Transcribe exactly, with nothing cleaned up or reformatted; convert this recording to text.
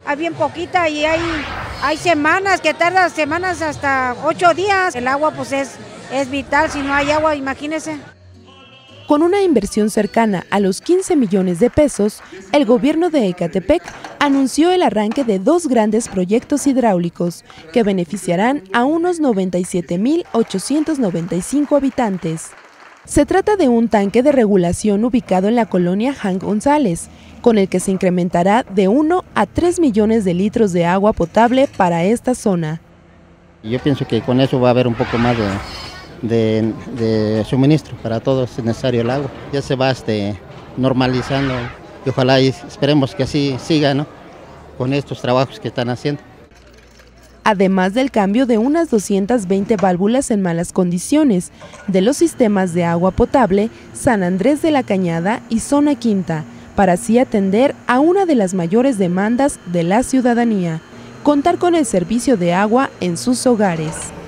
hay bien poquita y hay, hay semanas que tarda semanas hasta ocho días. El agua pues es, es vital, si no hay agua, imagínense. Con una inversión cercana a los quince millones de pesos, el gobierno de Ecatepec anunció el arranque de dos grandes proyectos hidráulicos que beneficiarán a unos noventa y siete mil ochocientos noventa y cinco habitantes. Se trata de un tanque de regulación ubicado en la colonia Hank González, con el que se incrementará de uno a tres millones de litros de agua potable para esta zona. Yo pienso que con eso va a haber un poco más de... De, de suministro para todos, es necesario el agua. Ya se va este, normalizando y ojalá y esperemos que así siga, ¿no?, con estos trabajos que están haciendo. Además del cambio de unas doscientas veinte válvulas en malas condiciones de los sistemas de agua potable San Andrés de la Cañada y Zona Quinta, para así atender a una de las mayores demandas de la ciudadanía, contar con el servicio de agua en sus hogares.